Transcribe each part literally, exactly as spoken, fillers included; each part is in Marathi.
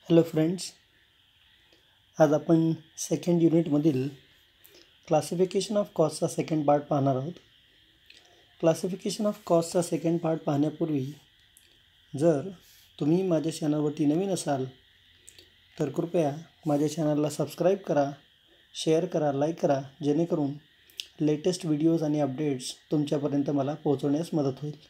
हॅलो फ्रेंड्स, आज आपण सेकंड युनिटमधील क्लासिफिकेशन ऑफ कॉस्टचा सेकंड पार्ट पाहणार आहोत. क्लासिफिकेशन ऑफ कॉस्टचा सेकंड पार्ट पाहण्यापूर्वी जर तुम्ही माझ्या चॅनलवरती नवीन असाल तर कृपया माझ्या चॅनलला सबस्क्राईब करा, शेअर करा, लाईक करा, जेणेकरून लेटेस्ट व्हिडिओज आणि अपडेट्स तुमच्यापर्यंत मला पोहोचवण्यास मदत होईल.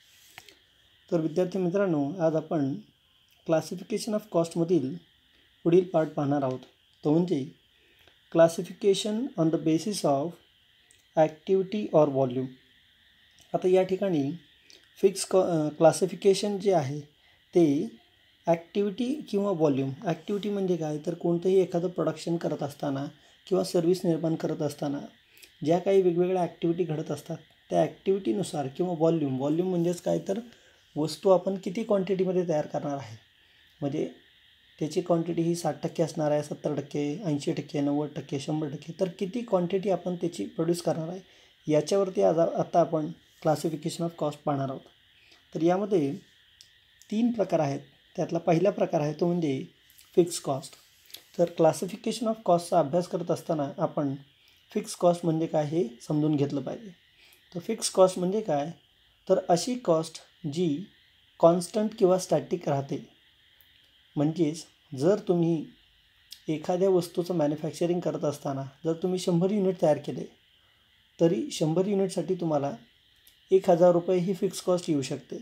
तर विद्यार्थी मित्रांनो, आज आपण क्लासिफिकेशन ऑफ कॉस्टमधील पुढील पार्ट पाहणार आहोत. तो म्हणजे classification on the basis of activity or volume. आता या ठिकाणी फिक्स कॉ क्लासिफिकेशन जे आहे ते ॲक्टिव्हिटी किंवा व्हॉल्यूम. ॲक्टिव्हिटी म्हणजे काय, तर कोणतंही एखादं प्रोडक्शन करत असताना किंवा सर्व्हिस निर्माण करत असताना ज्या काही वेगवेगळ्या ॲक्टिव्हिटी घडत असतात त्या ॲक्टिव्हिटीनुसार, किंवा व्हॉल्यूम व्हॉल्यूम म्हणजेच काय, तर वस्तू आपण किती क्वांटिटीमध्ये तयार करणार आहे, म्हणजे त्याची क्वांटिटी ही साठ टक्के असणार आहे, सत्तर टक्के, ऐंशी टक्के, नव्वद टक्के, शंभर टक्के, तर किती क्वांटिटी आपण त्याची प्रोड्यूस करणार आहे याच्यावरती आज आता आपण क्लासिफिकेशन ऑफ कॉस्ट पाहणार आहोत. तर यामध्ये तीन प्रकार आहेत. त्यातला पहिला प्रकार आहे तो म्हणजे फिक्स कॉस्ट. तर क्लासिफिकेशन ऑफ कॉस्टचा अभ्यास करत असताना आपण फिक्स कॉस्ट म्हणजे काय हे समजून घेतलं पाहिजे. तर फिक्स कॉस्ट म्हणजे काय, तर अशी कॉस्ट जी कॉन्स्टंट किंवा स्टॅटिक राहते. म्हणजेच जर तुम्ही एखाद्या वस्तूचं मॅन्युफॅक्चरिंग करत असताना जर तुम्ही शंभर युनिट तयार केले तरी शंभर युनिटसाठी तुम्हाला एक हजार रुपये ही फिक्स कॉस्ट येऊ शकते.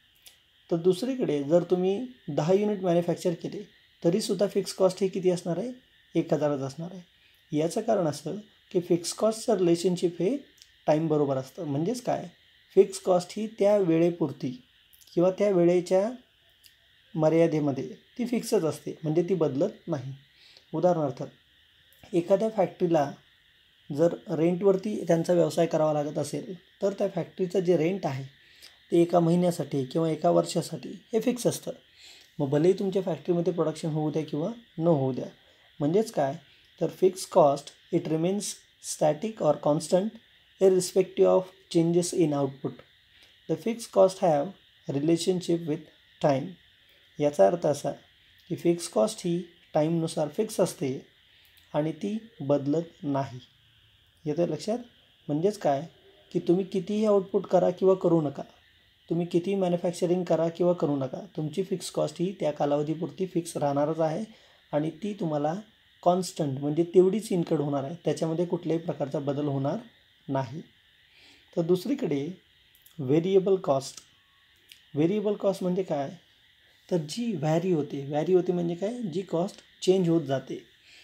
तर दुसरीकडे जर तुम्ही दहा युनिट मॅन्युफॅक्चर केले तरीसुद्धा फिक्स कॉस्ट ही किती असणार आहे, एक हजारच असणार आहे. याचं कारण असं की फिक्स कॉस्टचं रिलेशनशिप हे टाईमबरोबर असतं. म्हणजेच काय, फिक्स कॉस्ट ही त्या वेळेपुरती किंवा त्या वेळेच्या मर्यादेमध्ये ती फिक्सच असते, म्हणजे ती बदलत नाही. उदाहरणार्थ, एखाद्या फॅक्टरीला जर रेंटवरती त्यांचा व्यवसाय करावा लागत असेल तर त्या फॅक्टरीचं जे रेंट आहे ते एका महिन्यासाठी किंवा एका वर्षासाठी हे फिक्स असतं. मग भलेही तुमच्या फॅक्टरीमध्ये प्रोडक्शन होऊ द्या किंवा न होऊ द्या. म्हणजेच काय, तर fix cost it remains static or constant irrespective of changes in output. The fix cost have relationship with time. याचा अर्थ असा की फिक्स कॉस्ट ही टाईमनुसार फिक्स असते आणि ती बदलत नाही. येतं लक्षात? म्हणजेच काय की तुम्ही कितीही आउटपुट करा किंवा करू नका, तुम्ही कितीही मॅन्युफॅक्चरिंग करा किंवा करू नका, तुमची फिक्स कॉस्ट ही त्या कालावधीपुरती फिक्स राहणारच आहे आणि ती तुम्हाला कॉन्स्टंट म्हणजे तेवढीच इन्कड होणार आहे, त्याच्यामध्ये कुठल्याही प्रकारचा बदल होणार नाही. तर दुसरीकडे व्हेरिएबल कॉस्ट. व्हेरिएबल कॉस्ट म्हणजे काय, तर जी व्हॅरी होते. व्हॅरी होते म्हणजे काय, जी कॉस्ट चेंज होत जाते,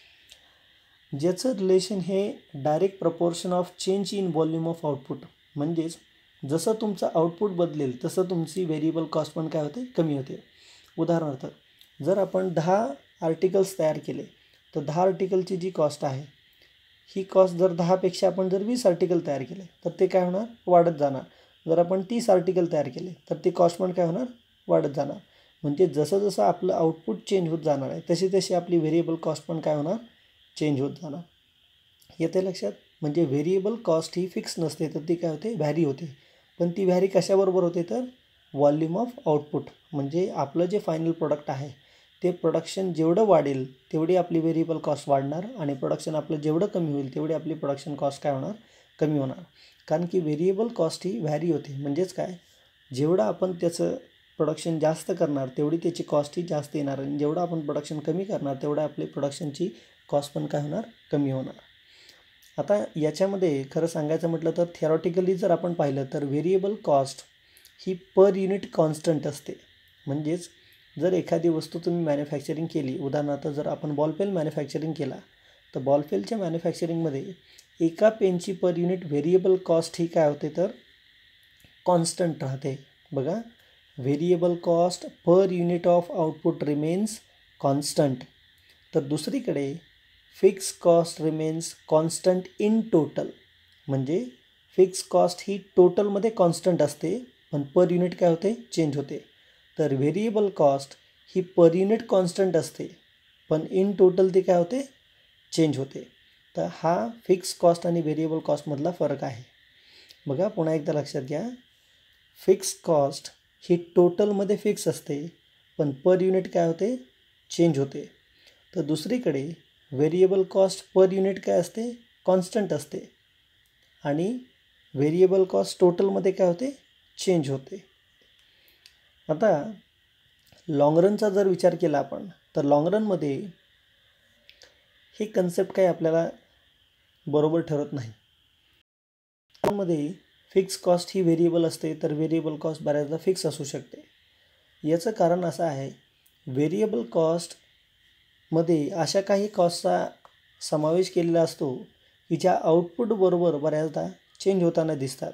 ज्याचं रिलेशन हे direct proportion of change in volume of output. म्हणजेच जसं तुमचं आउटपुट बदलेल तसं तुमची व्हेरिएबल कॉस्ट पण काय होते, कमी होते. उदाहरणार्थ, जर आपण दहा आर्टिकल्स तयार केले तर दहा आर्टिकलची जी कॉस्ट आहे ही कॉस्ट जर दहापेक्षा आपण जर वीस आर्टिकल तयार केले तर ते काय होणार, वाढत जाणार. जर आपण तीस आर्टिकल तयार केले तर ती कॉस्ट पण काय होणार, वाढत जाणार. म्हणजे जसं जसं आपलं आउटपुट चेंज होत जाणार आहे तशी तशी आपली व्हेरिएबल कॉस्ट पण काय होणार, चेंज होत जाणार. येते लक्षात? म्हणजे व्हेरिएबल कॉस्ट ही फिक्स नसते, तर ती काय होते, व्हॅरी होते. पण ती व्हॅरी कशाबरोबर होते, तर व्हॉल्यूम ऑफ आउटपुट. म्हणजे आपलं जे फायनल प्रोडक्ट आहे ते प्रोडक्शन जेवढं वाढेल तेवढी आपली व्हेरिएबल कॉस्ट वाढणार आणि प्रोडक्शन आपलं जेवढं कमी होईल तेवढी आपली प्रोडक्शन कॉस्ट काय होणार, कमी होणार. कारण की व्हेरिएबल कॉस्ट ही व्हॅरी होते. म्हणजेच काय, जेवढं आपण त्याचं प्रोडक्शन जास्त करणार तेवढी त्याची कॉस्ट ही जास्त येणार आणि जेवढं आपण प्रोडक्शन कमी करणार तेवढं आपली प्रोडक्शनची कॉस्ट पण काय होणार, कमी होणार. आता याच्यामध्ये खरं सांगायचं म्हटलं तर थिअरॉटिकली जर आपण पाहिलं तर व्हेरिएबल कॉस्ट ही पर युनिट कॉन्स्टंट असते. म्हणजेच जर एखादी वस्तू तुम्ही मॅन्युफॅक्चरिंग केली, उदाहरणार्थ जर आपण बॉलपेन मॅन्युफॅक्चरिंग केला तर बॉलपेनच्या मॅन्युफॅक्चरिंगमध्ये एका पेनची पर युनिट व्हेरिएबल कॉस्ट ही काय होते, तर कॉन्स्टंट राहते. बघा, variable cost per unit of output remains constant. तर दुसरीकडे fix cost remains constant in total. म्हणजे फिक्स कॉस्ट ही टोटलमध्ये कॉन्स्टंट असते पण पर युनिट काय होते, चेंज होते. तर व्हेरिएबल कॉस्ट ही पर युनिट कॉन्स्टंट असते पण इन टोटल ती काय होते, चेंज होते. तर हा फिक्स कॉस्ट आणि व्हेरिएबल कॉस्टमधला फरक आहे. बघा, पुन्हा एकदा लक्षात घ्या, फिक्स कॉस्ट ही टोटलमध्ये फिक्स असते पण पर युनिट काय होते, चेंज होते, तर दुसरीकडे व्हेरिएबल कॉस्ट पर युनिट काय असते, कॉन्स्टंट असते आणि व्हेरिएबल कॉस्ट टोटलमध्ये काय होते, चेंज होते. आता लाँग रनचा जर विचार केला आपण तर लाँग रनमध्ये हे कन्सेप्ट काही आपल्याला बरोबर ठरत नाही. मध्ये फिक्स कॉस्ट ही व्हेरिएबल असते तर व्हेरिएबल कॉस्ट बऱ्याचदा फिक्स असू शकते. याचं कारण असं आहे, व्हेरिएबल कॉस्टमध्ये अशा काही कॉस्टचा समावेश केलेला असतो की ज्या आउटपुटबरोबर बऱ्याचदा चेंज होताना दिसतात,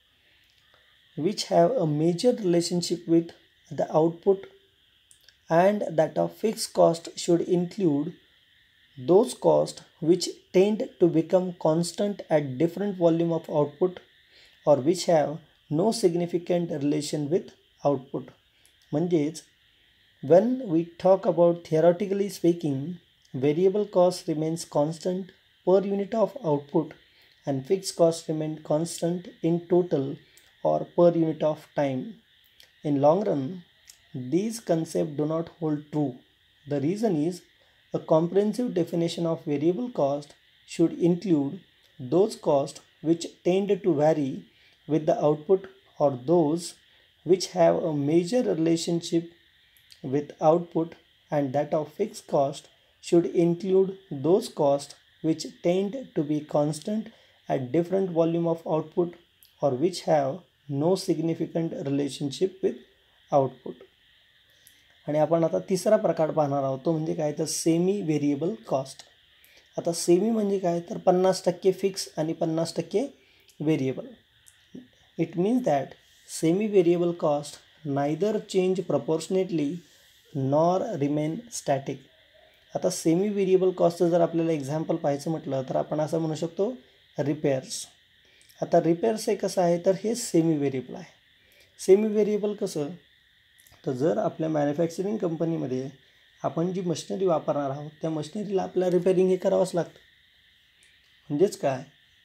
which have a major relationship with the output and that of fixed cost should include those costs which tend to become constant at different volume of output or which have no significant relation with output. म्हणजेच when we talk about theoretically speaking, variable cost remains constant per unit of output and fixed cost remain constant in total or per unit of time. In long run, these concepts do not hold true. The reason is a comprehensive definition of variable cost should include those costs which tend to vary with the output or those which have a major relationship with output, and that of fixed cost should include those costs which tend to be constant at different volume of output or which have no significant relationship with output. आणि आपण आता तिसरा प्रकार पाहणार आहोत, तो म्हणजे काय तर सेमी व्हेरिएबल कॉस्ट. आता सेमी म्हणजे काय तर पन्नास टक्के फिक्स आणि पन्नास टक्के variable. It means that semi variable cost neither change proportionately nor remain static. आता सेमी व्हेरिएबल कॉस्टचं जर आपल्याला एक्झाम्पल पाहायचं म्हटलं तर आपण असं म्हणू शकतो रिपेअर्स. आता रिपेअर्स हे कसं आहे तर हे सेमी व्हेरिएबल आहे. सेमी व्हेरिएबल कसं तर जर आपल्या मॅन्युफॅक्चरिंग कंपनीमध्ये आपण जी मशिनरी वापरणार आहोत त्या मशिनरीला आपल्याला रिपेअरिंग हे करावंच लागतं. म्हणजेच काय,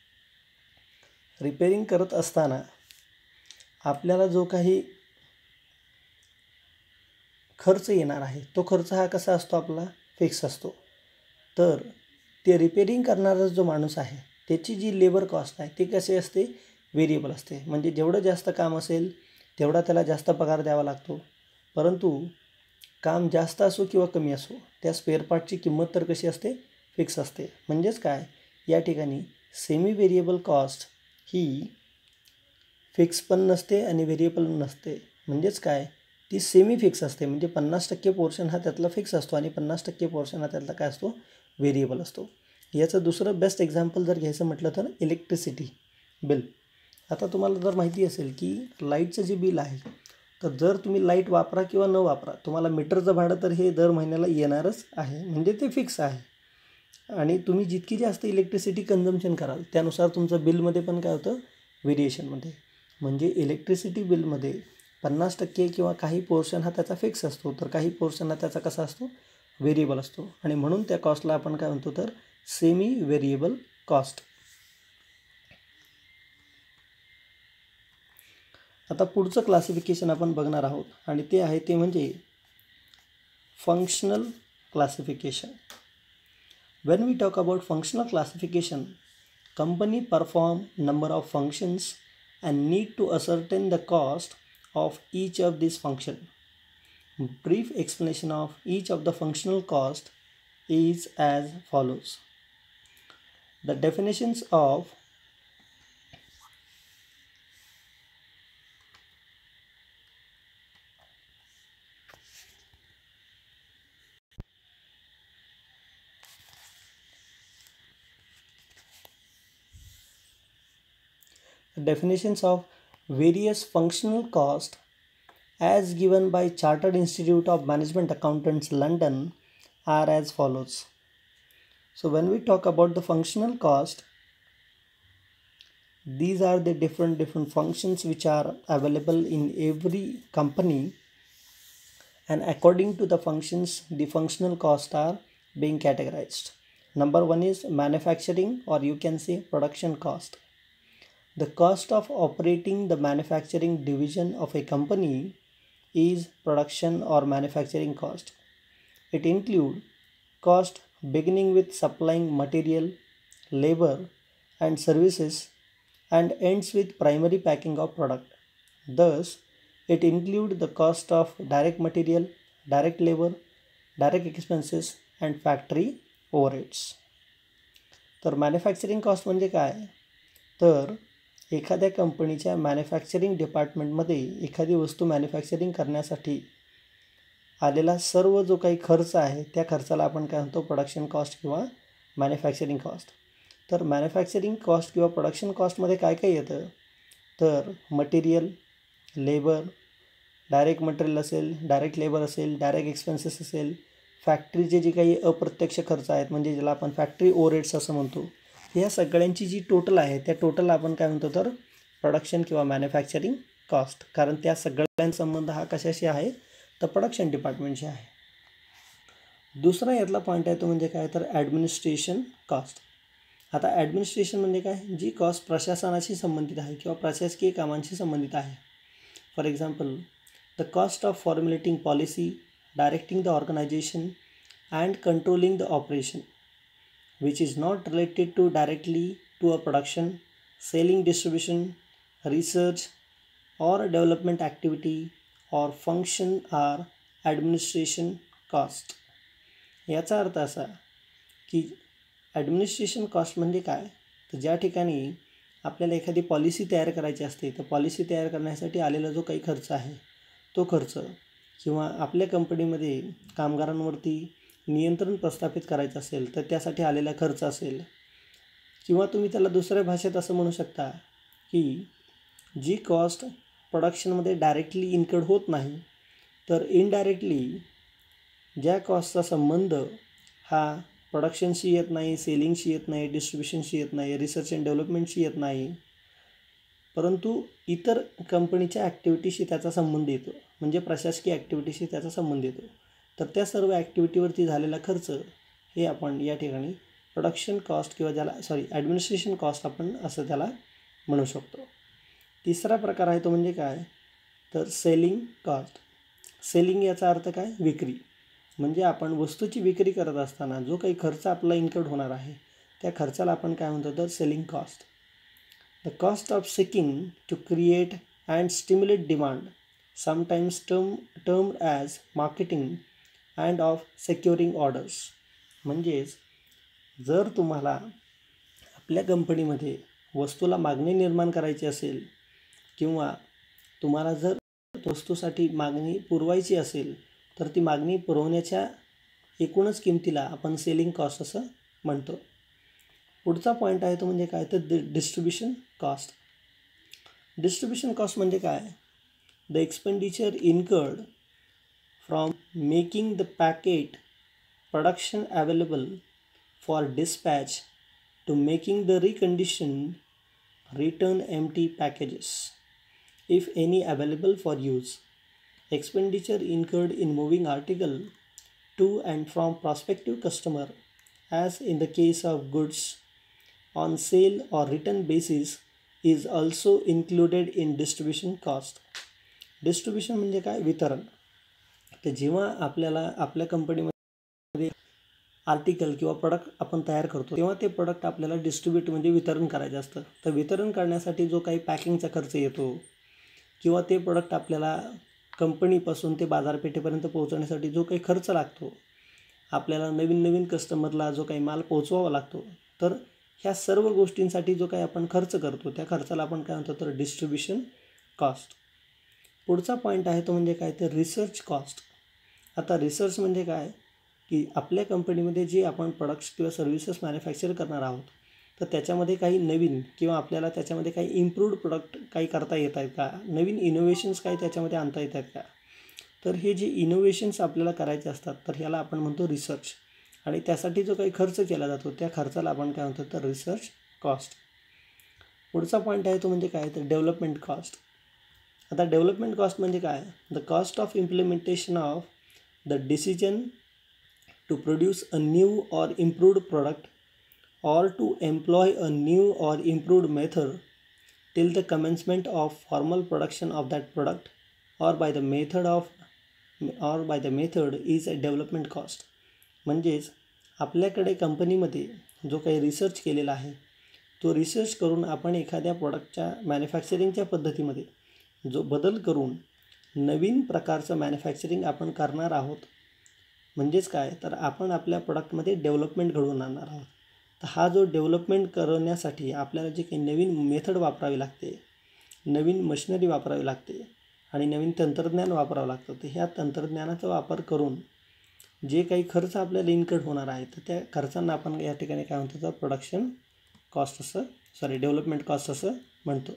रिपेअरिंग करत असताना आपल्याला जो काही खर्च येणार आहे तो खर्च हा कसा असतो, आपला फिक्स असतो. तर ते रिपेअरिंग करणारा जो माणूस आहे त्याची जी लेबर कॉस्ट आहे ते कसे असते, व्हेरिएबल असते. म्हणजे जेवढं जास्त काम असेल तेवढा त्याला जास्त पगार द्यावा लागतो, परंतु काम जास्त असो किंवा कमी असो त्या स्पेअर पार्टची किंमत तर कशी असते, फिक्स असते. म्हणजेच काय, या ठिकाणी सेमी व्हेरिएबल कॉस्ट ही फिक्स पण नसते आणि व्हेरिएबल नसते. म्हणजेच काय, ती सेमी फिक्स असते. म्हणजे पन्नास टक्के पोर्शन हा त्यातला फिक्स असतो आणि पन्नास टक्के पोर्शन हा त्यातला काय असतो, व्हेरिएबल असतो. याचं दुसरं बेस्ट एक्झाम्पल जर घ्यायचं म्हटलं तर इलेक्ट्रिसिटी बिल. आता तुम्हाला जर माहिती असेल की लाईटचं जे बिल आहे तर जर तुम्ही लाईट वापरा किंवा न वापरा तुम्हाला मीटरचं भाडं तर हे दर महिन्याला येणारच आहे, म्हणजे ते फिक्स आहे. आणि तुम्ही जितकी जास्त इलेक्ट्रिसिटी कन्झम्पशन कराल त्यानुसार तुमचं बिलमध्ये पण काय होतं, व्हेरिएशनमध्ये. म्हणजे इलेक्ट्रिसिटी बिलमध्ये पन्नास टक्के किंवा काही पोर्शन हा त्याचा फिक्स असतो तर काही पोर्शन हा त्याचा कसा असतो, व्हेरिएबल असतो. आणि म्हणून त्या कॉस्टला आपण काय म्हणतो तर सेमी व्हेरिएबल कॉस्ट. आता पुढचं क्लासिफिकेशन आपण बघणार आहोत आणि ते आहे ते म्हणजे functional classification. When we talk about functional classification, company perform number of functions and need to ascertain the cost of each of these function. Brief explanation of each of the functional cost is as follows. The definitions of definitions of various functional cost as given by Chartered Institute of Management Accountants London are as follows. So when we talk about the functional cost, these are the different different functions which are available in every company, and according to the functions the functional costs are being categorized. Number one is manufacturing, or you can say production cost. The cost of operating the manufacturing division of a company is production or manufacturing cost. It includes cost beginning with supplying material, labor and services and ends with primary packing of product. Thus, it includes the cost of direct material, direct labor, direct expenses and factory overheads. तर मॅन्युफॅक्चरिंग कॉस्ट म्हणजे काय? तर एखाद्या कंपनीच्या मॅन्युफॅक्चरिंग डिपार्टमेंटमध्ये एखादी वस्तू मॅन्युफॅक्चरिंग करण्यासाठी आलेला सर्व जो काही खर्च आहे त्या खर्चाला आपण काय म्हणतो? प्रोडक्शन कॉस्ट किंवा मॅन्युफॅक्चरिंग कॉस्ट. तर मॅन्युफॅक्चरिंग कॉस्ट किंवा प्रोडक्शन कॉस्टमध्ये काय काय येतं? तर मटेरियल, लेबर, डायरेक्ट मटेरियल असेल, डायरेक्ट लेबर असेल, डायरेक्ट एक्सपेन्सेस असेल, फॅक्टरीचे जे काही अप्रत्यक्ष खर्च आहेत म्हणजे ज्याला आपण फॅक्टरी ओव्हरहेड्स असं म्हणतो, या सगळ्यांची जी टोटल आहे त्या टोटल आपण काय म्हणतो? तर प्रोडक्शन किंवा मॅन्युफॅक्चरिंग कॉस्ट. कारण त्या सगळ्यांचा संबंध हा कशाशी आहे? तर प्रोडक्शन डिपार्टमेंटशी आहे. दुसरा यातला पॉईंट आहे तो म्हणजे काय? तर ॲडमिनिस्ट्रेशन कॉस्ट. आता ॲडमिनिस्ट्रेशन म्हणजे काय? जी कॉस्ट प्रशासनाशी संबंधित आहे किंवा प्रशासकीय कामांशी संबंधित आहे. For example, the cost of formulating policy, directing the organisation and controlling the operation which is not related to directly to a production, selling, distribution, research or development activity or function are administration cost. याचा अर्थ असा की ॲडमिनिस्ट्रेशन कॉस्ट म्हणजे काय? तर ज्या ठिकाणी आपल्याला एखादी पॉलिसी तयार करायची असते तर पॉलिसी तयार करण्यासाठी आलेला जो काही खर्च आहे तो खर्च, किंवा आपल्या कंपनीमध्ये कामगारांवरती नियंत्रण प्रस्थापित करायचं असेल तर त्यासाठी आलेला खर्च असेल, किंवा तुम्ही त्याला दुसऱ्या भाषेत असं म्हणू शकता की जी कॉस्ट प्रोडक्शनमध्ये डायरेक्टली इन्कर्ड होत नाही तर इनडायरेक्टली ज्या कॉस्टचा संबंध हा प्रोडक्शनशी येत नाही, सेलिंगशी येत नाही, डिस्ट्रीब्युशनशी येत नाही, रिसर्च अँड डेव्हलपमेंटशी येत नाही, परंतु इतर कंपनीच्या ॲक्टिव्हिटीशी त्याचा संबंध येतो, म्हणजे प्रशासकीय ॲक्टिव्हिटीशी त्याचा संबंध येतो. तर त्या सर्व ॲक्टिव्हिटीवरती झालेला खर्च हे आपण या ठिकाणी प्रोडक्शन कॉस्ट किंवा ज्याला सॉरी ॲडमिनिस्ट्रेशन कॉस्ट आपण असं त्याला म्हणू शकतो. तिसरा प्रकार आहे तो म्हणजे काय? तर सेलिंग कॉस्ट. सेलिंग याचा अर्थ काय? विक्री. म्हणजे आपण वस्तूची विक्री करत असताना जो काही खर्च आपला इन्कर्ड होणार आहे त्या खर्चाला आपण काय म्हणतो? तर selling cost. The cost of seeking to create and stimulate demand, sometimes term termed as marketing and of securing orders. म्हणजेच जर तुम्हाला आपल्या कंपनीमध्ये वस्तूला मागणी निर्माण करायची असेल किंवा तुम्हाला जर वस्तूसाठी मागणी पुरवायची असेल तर ती मागणी पुरवण्याच्या एकूणच किमतीला आपण सेलिंग कॉस्ट असं म्हणतो. पुढचा पॉईंट आहे तो म्हणजे काय? तर डिस्ट्रीब्युशन कॉस्ट. डिस्ट्रीब्युशन कॉस्ट म्हणजे काय? The expenditure incurred from making the packet production available for dispatch to making the reconditioned return empty packages, if any available for use. Expenditure incurred in moving article to and from prospective customer, as in the case of goods on sale or return basis, is also included in distribution cost. Distribution म्हणजे काय? वितरण. तर जेव्हा आपल्याला आपल्या कंपनीमध्ये आर्टिकल किंवा प्रोडक्ट आपण तयार करतो तेव्हा ते प्रोडक्ट आपल्याला डिस्ट्रीब्यूट म्हणजे वितरण करायचं असतं. तर वितरण करण्यासाठी जो काही पॅकिंगचा खर्च येतो किंवा ते प्रोडक्ट आपल्याला कंपनीपासून ते बाजारपेठेपर्यंत पोहोचवण्यासाठी जो काही खर्च लागतो, आपल्याला नवीन नवीन कस्टमरला जो काही माल पोहोचवावा लागतो, तर ह्या सर्व गोष्टींसाठी जो काही आपण खर्च करतो त्या खर्चाला आपण काय म्हणतो? तर डिस्ट्रीब्युशन कॉस्ट. पुढचा पॉईंट आहे तो म्हणजे काय? तर रिसर्च कॉस्ट. आता रिसर्च म्हणजे काय? की आपल्या कंपनीमध्ये जे आपण प्रोडक्ट्स किंवा सर्व्हिसेस मॅन्युफॅक्चर करणार आहोत तर त्याच्यामध्ये काही नवीन किंवा आपल्याला त्याच्यामध्ये काही इम्प्रूव्ड प्रोडक्ट काही करता येत आहेत का, नवीन इनोव्हेशन्स काही त्याच्यामध्ये आणता येत आहेत का. तर हे जे इनोव्हेशन्स आपल्याला करायचे असतात तर ह्याला आपण म्हणतो रिसर्च, आणि त्यासाठी जो काही खर्च केला जातो त्या खर्चाला आपण काय म्हणतो? तर रिसर्च कॉस्ट. पुढचा पॉईंट आहे तो म्हणजे काय? तर डेव्हलपमेंट कॉस्ट. आता डेव्हलपमेंट कॉस्ट म्हणजे काय? The cost of implementation of the decision to produce a new or improved product or to employ a new or improved method till the commencement of formal production of that product, or by the method of or by the method is a development cost. म्हणजेच आपल्याकडे कंपनीमध्ये जो काही रिसर्च केलेला आहे तो रिसर्च करून आपण एखाद्या प्रॉडक्टच्या मॅन्युफॅक्चरिंगच्या पद्धतीमध्ये जो बदल करून नवीन प्रकारचं मॅन्युफॅक्चरिंग आपण करणार आहोत. म्हणजेच काय तर आपण आपल्या प्रॉडक्टमध्ये डेव्हलपमेंट घडवून आणणार आहोत. तर हा जो डेव्हलपमेंट करण्यासाठी आपल्याला जे काही नवीन मेथड वापरावी लागते, नवीन मशिनरी वापरावी लागते आणि नवीन तंत्रज्ञान वापरावं लागतं. तर ह्या तंत्रज्ञानाचा वापर करून जे काही खर्च आपल्याला इन्कट होणार आहे तर त्या खर्चांना आपण या ठिकाणी काय म्हणतो तर प्रोडक्शन कॉस्ट असं सॉरी डेव्हलपमेंट कॉस्ट असं म्हणतो.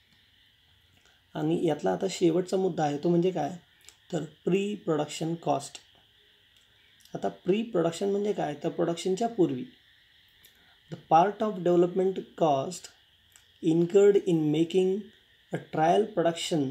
आणि यातला आता शेवटचा मुद्दा आहे तो म्हणजे काय तर प्री प्रोडक्शन कॉस्ट. आता प्री प्रोडक्शन म्हणजे काय तर प्रोडक्शनच्या पूर्वी the part of development cost incurred in making a trial production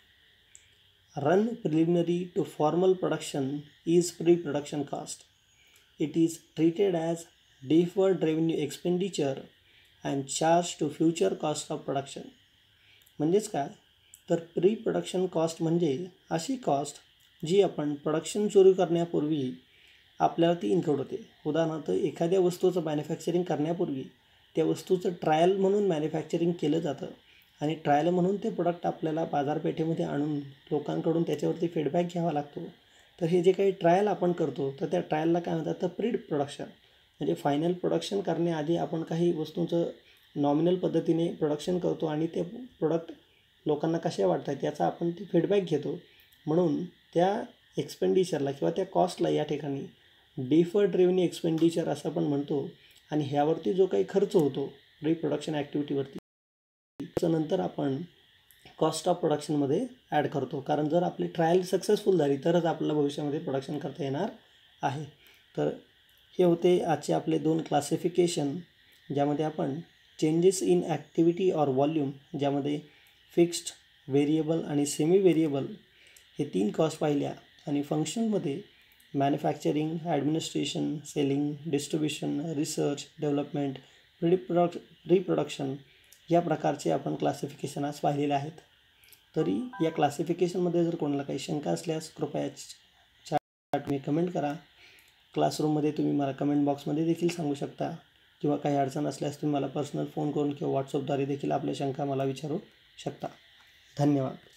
run preliminary to formal production is pre-production cost. It is treated as deferred revenue expenditure and charged to future cost of production. म्हणजेच काय तर प्री प्रोडक्शन कॉस्ट म्हणजे अशी कॉस्ट जी आपण प्रोडक्शन सुरू करण्यापूर्वी आपल्याला ती इन्कर्ड होते. उदाहरणार्थ एखाद्या वस्तूचं मॅन्युफॅक्चरिंग करण्यापूर्वी त्या वस्तूचं ट्रायल म्हणून मॅन्युफॅक्चरिंग केलं जातं आणि ट्रायल म्हणून ते प्रोडक्ट आपल्याला बाजारपेठेमध्ये आणून लोकांकडून त्याच्यावरती फीडबॅक घ्यावा लागतो. तर हे जे काही ट्रायल आपण करतो तर त्या ट्रायलला काय म्हणतात तर प्री प्रोडक्शन. म्हणजे फायनल प्रोडक्शन करण्याआधी आपण काही वस्तूंचं नॉमिनल पद्धतीने प्रोडक्शन करतो आणि ते प्रोडक्ट लोकांना कशा वाटतात याचा आपण ते फीडबॅक घेतो. म्हणून त्या एक्सपेंडिचरला किंवा त्या कॉस्टला या ठिकाणी डिफर्ड रेव्हेन्यू एक्सपेंडिचर असं आपण म्हणतो. आणि ह्यावरती जो काही खर्च होतो प्री प्रोडक्शन ॲक्टिव्हिटीवरती नंतर आपण कॉस्ट ऑफ प्रोडक्शनमध्ये ॲड करतो. कारण जर आपली ट्रायल सक्सेसफुल झाली तरच आपल्याला भविष्यामध्ये प्रोडक्शन करता येणार आहे. तर हे होते आजचे आपले दोन क्लासिफिकेशन ज्यामध्ये आपण changes in activity or volume ज्यामध्ये फिक्स्ड, व्हेरिएबल आणि सेमी व्हेरिएबल हे तीन कॉस्ट पाहिल्या. आणि फंक्शनमध्ये manufacturing, administration, selling, distribution, research, development, pre product pre production या प्रकारचे आपण क्लासिफिकेशन आज पाहिलेले आहेत. तरी या क्लासिफिकेशनमध्ये जर कोणाला काही शंका असल्यास कृपया चॅट मी कमेंट करा. क्लासरूममध्ये तुम्ही मला कमेंट बॉक्समध्ये देखील सांगू शकता किंवा काही अडचण असल्यास तुम्ही मला पर्सनल फोन करून किंवा व्हॉट्सअपद्वारे देखील आपल्या शंका मला विचारू शकता. धन्यवाद.